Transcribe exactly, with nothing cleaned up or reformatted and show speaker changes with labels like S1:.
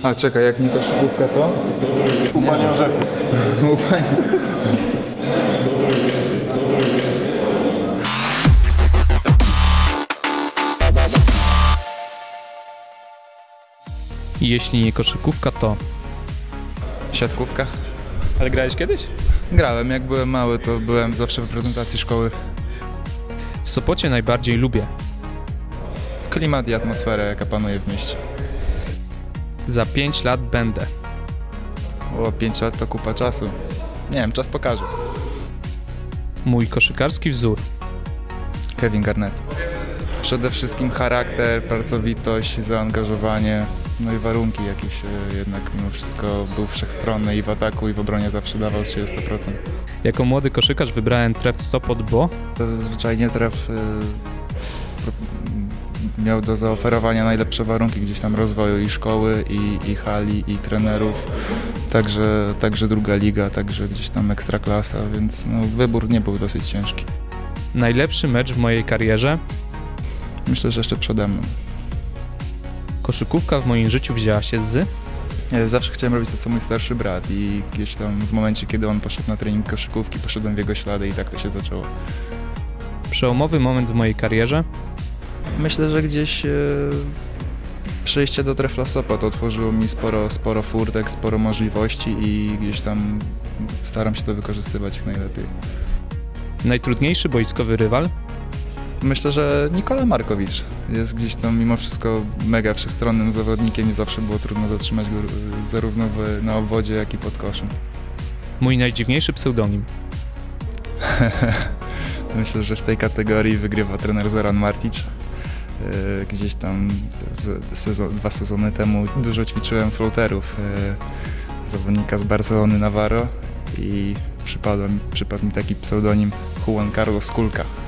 S1: A czekaj, jak mi koszykówka to?
S2: U pani Orzechów.
S1: U pani.
S3: Jeśli nie koszykówka, to...
S1: Siatkówka?
S3: Ale grałeś kiedyś?
S1: Grałem, jak byłem mały, to byłem zawsze w reprezentacji szkoły.
S3: W Sopocie najbardziej lubię.
S1: Klimat i atmosferę, jaka panuje w mieście.
S3: Za pięć lat będę.
S1: O, pięć lat to kupa czasu. Nie wiem, czas pokaże.
S3: Mój koszykarski wzór.
S1: Kevin Garnett. Przede wszystkim charakter, pracowitość, zaangażowanie, no i warunki jakieś. e, Jednak mimo wszystko był wszechstronny i w ataku, i w obronie zawsze dawał z siebie sto procent.
S3: Jako młody koszykarz wybrałem Tref Sopot, bo...
S1: To zwyczajnie Tref e, pro- miał do zaoferowania najlepsze warunki gdzieś tam rozwoju i szkoły, i, i hali, i trenerów. Także, także druga liga, także gdzieś tam ekstraklasa, więc no, wybór nie był dosyć ciężki.
S3: Najlepszy mecz w mojej karierze.
S1: Myślę, że jeszcze przede mną.
S3: Koszykówka w moim życiu wzięła się z...
S1: Ja zawsze chciałem robić to, co mój starszy brat, i gdzieś tam w momencie, kiedy on poszedł na trening koszykówki, poszedłem w jego ślady i tak to się zaczęło.
S3: Przełomowy moment w mojej karierze.
S1: Myślę, że gdzieś e, przejście do Trefla Sopot otworzyło mi sporo, sporo furtek, sporo możliwości i gdzieś tam staram się to wykorzystywać jak najlepiej.
S3: Najtrudniejszy boiskowy rywal.
S1: Myślę, że Nikola Markowicz jest gdzieś tam mimo wszystko mega wszechstronnym zawodnikiem i zawsze było trudno zatrzymać go e, zarówno w, na obwodzie, jak i pod koszem.
S3: Mój najdziwniejszy pseudonim.
S1: Myślę, że w tej kategorii wygrywa trener Zoran Martic. Yy, Gdzieś tam sezon, dwa sezony temu dużo ćwiczyłem floaterów yy, zawodnika z Barcelony Navarro i przypadł mi, przypadł mi taki pseudonim Juan Carlos Kulka.